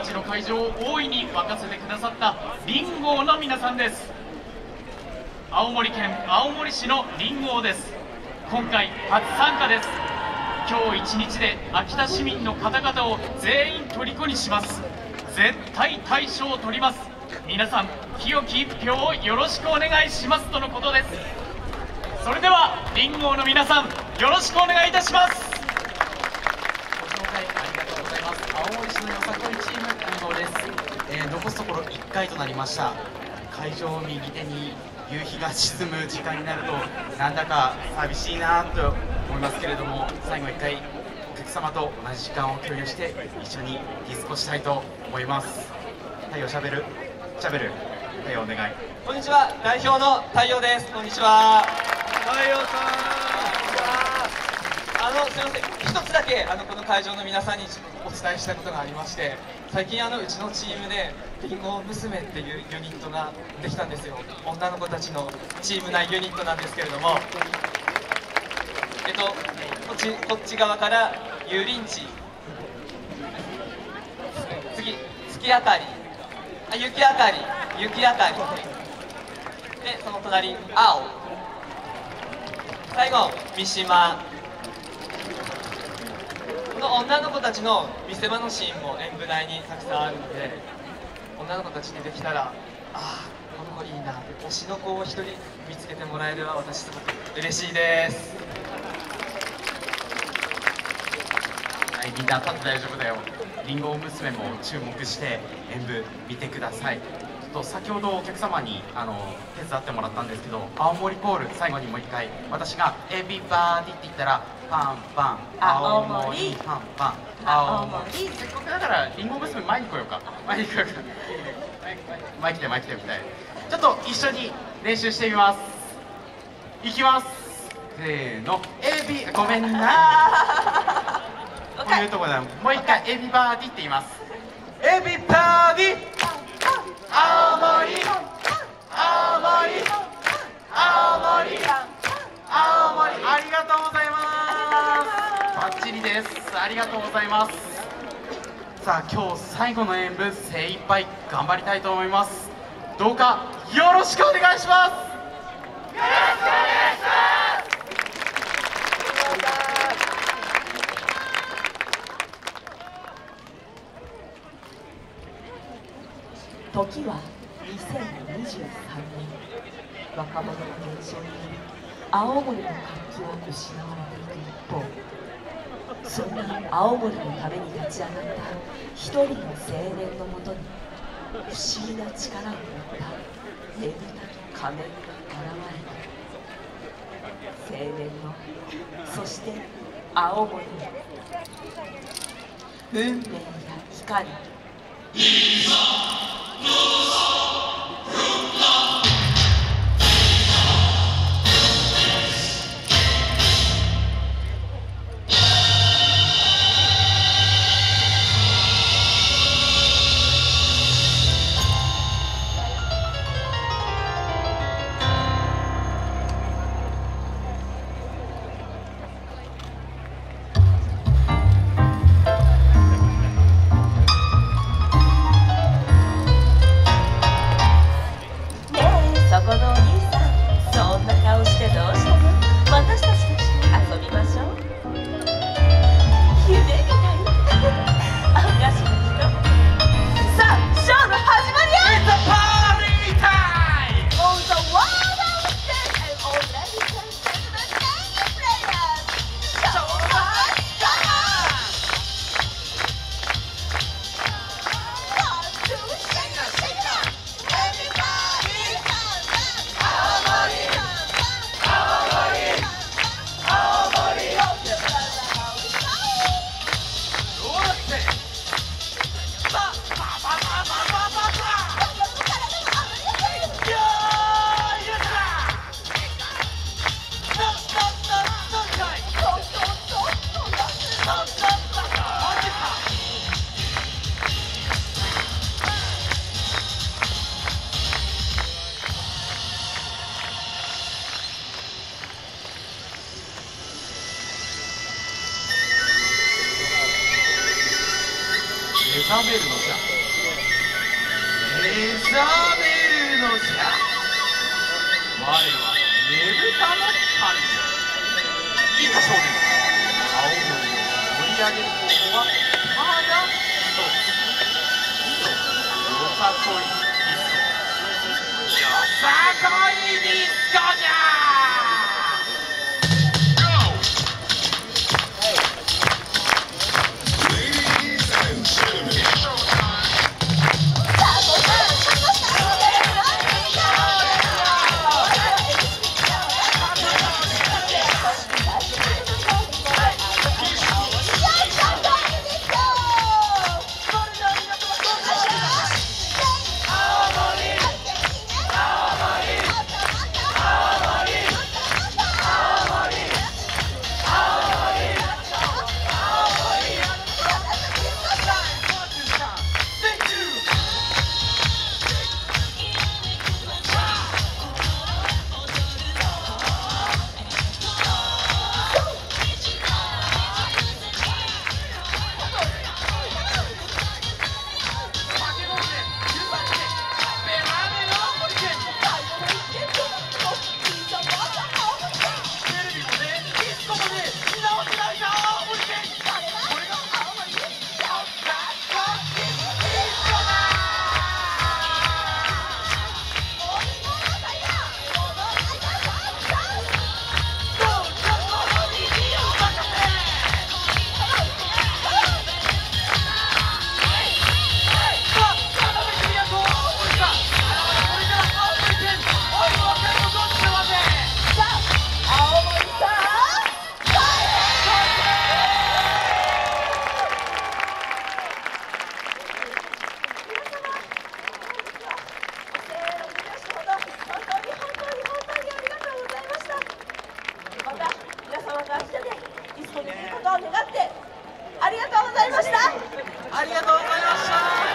ちの会場を大いに沸かせてくださったリンゴの皆さんです。青森県青森市のリンゴです。今回初参加です。今日一日で秋田市民の方々を全員虜にします。絶対大賞を取ります。皆さん清き一票をよろしくお願いしますとのことです。それではリンゴの皆さん、よろしくお願いいたします。 ご紹介ありがとうございます。青森市のよさこいチームリンゴです。残すところ1回となりました。会場右手に夕日が沈む時間になるとなんだか寂しいなと思いますけれども、最後1回お客様と同じ時間を共有して一緒にディスコしたいと思います。太陽しゃべる太陽お願い。 こんにちは、代表の太陽です。こんにちは。 太陽さすみません、一つだけこの会場の皆さんにお伝えしたことがありまして、最近うちのチームでリンゴ娘っていうユニットができたんですよ。女の子たちのチーム内ユニットなんですけれども、こっち側から油淋鶏、次月あたり、雪あたりで、その隣青、最後三島。この女の子たちの見せ場のシーンも演舞台にたくさんあるので、女の子たちにできたら、この子いいな、推しの子を一人見つけてもらえれば私すごく嬉しいです。 はい、みんな立って大丈夫だよ。りんご娘も注目して演舞見てください。先ほどお客様に手伝ってもらったんですけど、青森コール最後にもう一回、私が「エビバーディ」って言ったら「パンパン青森パンパン青森」せっかくだからりんご娘前に来ようか前に来てみたい。ちょっと一緒に練習してみます。いきます。せーの、エビ、ごめんなこういうとこだ。もう一回「エビバーディ」って言います。エビバーディ青森ありがとうございます。バッチリです。ありがとうございます。さあ今日最後の演舞精一杯頑張りたいと思います。どうかよろしくお願いします。 時は2023年、若者の減少により青森の活気は失われていく一方、そんな青森のために立ち上がった一人の青年のもとに不思議な力を持ったねぶたと仮面が現れた。青年の、そして青森の運命や光。 ベールのじゃ覚めるのじゃ。我はねぶたの神じゃ。いいか少年、青森を盛り上げる方法はただ一つ。よさこいディスコ。よさこいディスコじゃ。 ありがとうございました。 ありがとうございました。